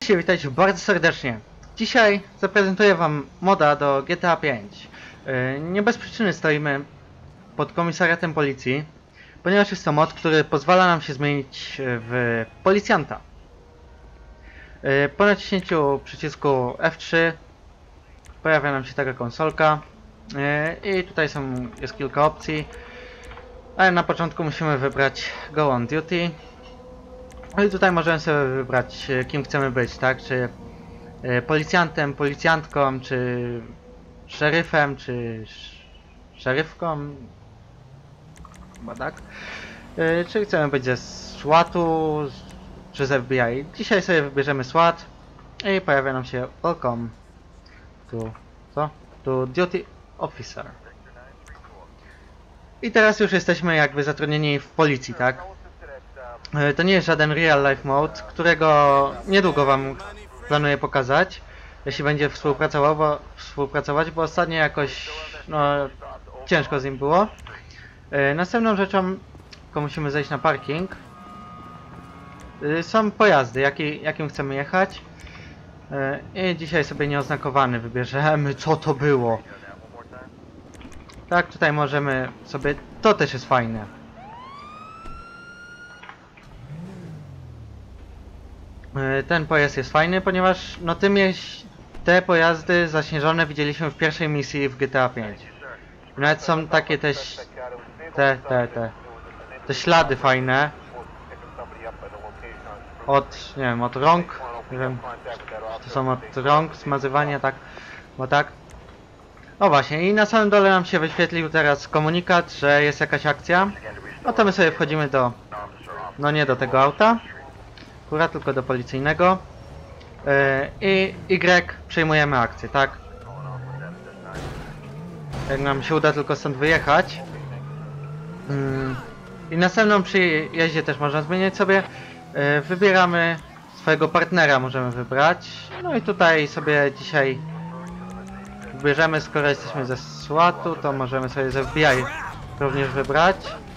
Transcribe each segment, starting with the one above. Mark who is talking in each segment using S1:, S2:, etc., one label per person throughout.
S1: Cześć, witajcie bardzo serdecznie. Dzisiaj zaprezentuję wam moda do GTA 5. Nie bez przyczyny stoimy pod komisariatem policji, ponieważ jest to mod, który pozwala nam się zmienić w policjanta. Po naciśnięciu przycisku F3 pojawia nam się taka konsolka i tutaj jest kilka opcji, ale na początku musimy wybrać Go on Duty. No i tutaj możemy sobie wybrać, kim chcemy być, tak? Czy policjantem, policjantką, czy szeryfem, czy szeryfką. Chyba tak. Czy chcemy być ze SWAT-u, czy z FBI. Dzisiaj sobie wybierzemy SWAT i pojawia nam się Welcome to Duty Officer. I teraz już jesteśmy jakby zatrudnieni w policji, tak? To nie jest żaden real life mode, którego niedługo wam planuję pokazać, jeśli będzie współpracować, bo ostatnio jakoś ciężko z nim było. Następną rzeczą, tylko musimy zejść na parking. Są pojazdy, jakim chcemy jechać. I dzisiaj sobie nieoznakowany wybierzemy, co to było. Tak, tutaj możemy sobie, to też jest fajne. Ten pojazd jest fajny, ponieważ te pojazdy zaśnieżone widzieliśmy w pierwszej misji w GTA 5. Nawet są takie też te ślady fajne od, nie wiem, od rąk, nie wiem, to są od rąk, zmazywania, tak, bo tak. O właśnie, i na samym dole nam się wyświetlił teraz komunikat, że jest jakaś akcja. No to my sobie wchodzimy no nie do tego auta, akurat tylko do policyjnego. I Y przejmujemy akcję, tak? Jak nam się uda tylko stąd wyjechać. I następną przy jeździe też można zmieniać sobie. Wybieramy swojego partnera, możemy wybrać. No i tutaj sobie dzisiaj wybierzemy, skoro jesteśmy ze SWAT-u, to możemy sobie z FBI również wybrać.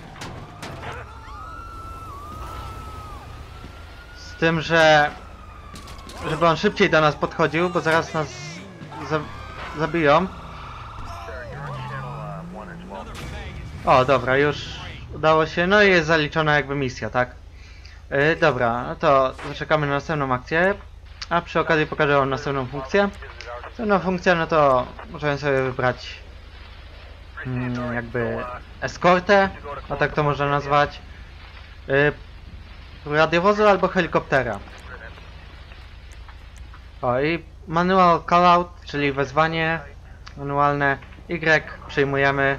S1: Z tym, że żeby on szybciej do nas podchodził, bo zaraz nas zabiją. O, dobra, już udało się, no i jest zaliczona jakby misja, tak? Dobra, no to zaczekamy na następną akcję, a przy okazji pokażę wam następną funkcję. Następną funkcję, no to możemy sobie wybrać jakby eskortę, a tak to można nazwać, radiowozu albo helikoptera. O, i manual callout, czyli wezwanie manualne, Y przyjmujemy.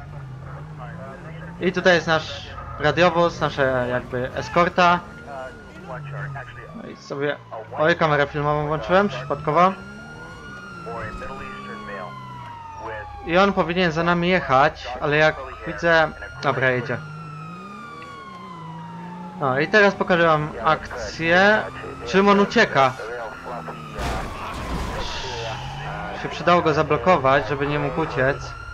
S1: I tutaj jest nasz radiowóz, nasza jakby eskorta. No i sobie... Oj, kamerę filmową włączyłem przypadkowo. I on powinien za nami jechać, ale jak widzę... Dobra, jedzie. No i teraz pokażę wam akcję. Czym on ucieka? Się przydało go zablokować, żeby nie mógł uciec.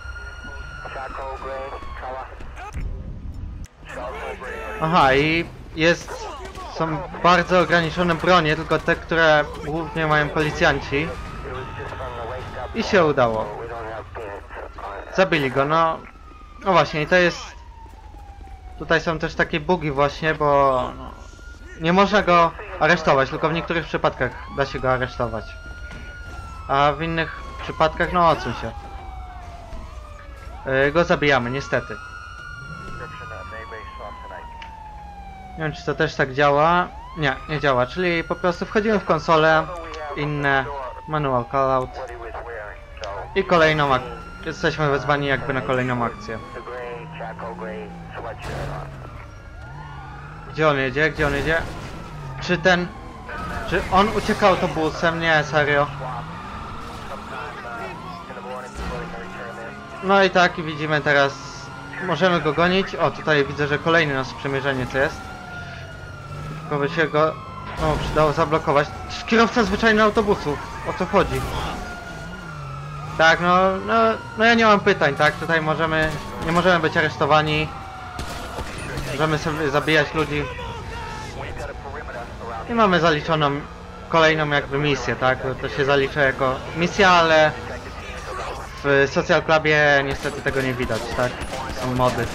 S1: Aha, i są bardzo ograniczone bronie, tylko te, które głównie mają policjanci. I się udało. Zabili go, no właśnie, i to jest... Tutaj są też takie bugi właśnie, bo nie można go aresztować, tylko w niektórych przypadkach da się go aresztować. A w innych przypadkach, no odsuń się. Go zabijamy, niestety. Nie wiem, czy to też tak działa. Nie, nie działa, czyli po prostu wchodzimy w konsolę, inne, manual callout i kolejną akcję. Jesteśmy wezwani jakby na kolejną akcję. Gdzie on jedzie? Gdzie on jedzie? Czy on ucieka autobusem? Nie, serio. No i tak, widzimy teraz, możemy go gonić. O, tutaj widzę, że kolejny nasz sprzymierzeniec jest. Tylko by się go przydało zablokować. Kierowca zwyczajny autobusu, o co chodzi? Tak, no ja nie mam pytań, tak? Tutaj nie możemy być aresztowani. Możemy sobie zabijać ludzi. I mamy zaliczoną kolejną jakby misję, tak? Bo to się zalicza jako misja, ale w Social Clubie niestety tego nie widać, tak? Są mody.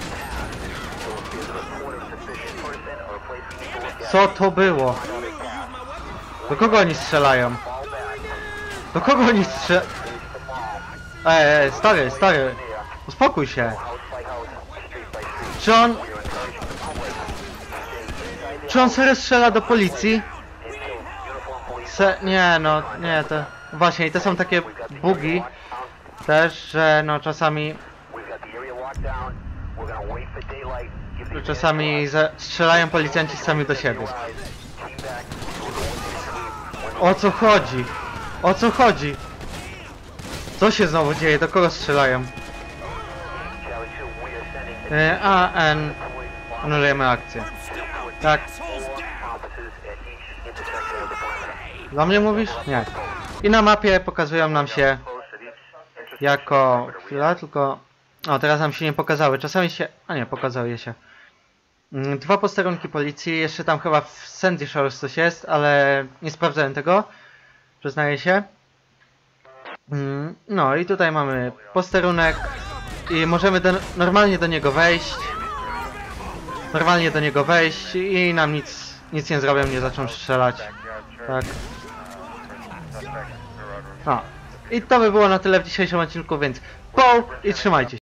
S1: Co to było? Do kogo oni strzelają? Do kogo oni strzelają? Stary, uspokój się. Czy on serio strzela do policji? Nie no, nie to... Właśnie, i to są takie bugi też, że no czasami strzelają policjanci sami do siebie. O co chodzi? O co chodzi? Co się znowu dzieje? Do kogo strzelają? Anulujemy akcję. Tak. Do mnie mówisz? Nie. I na mapie pokazują nam się jako... Chwila, tylko... O, teraz nam się nie pokazały. Czasami się... A nie, pokazały się. Dwa posterunki policji. Jeszcze tam chyba w Sandy Shores coś jest, ale nie sprawdzałem tego. Przyznaję się. No i tutaj mamy posterunek. I możemy normalnie do niego wejść. Normalnie do niego wejść i nam nic nie zrobią, nie zaczną strzelać. Tak. No. I to by było na tyle w dzisiejszym odcinku, więc i trzymajcie się.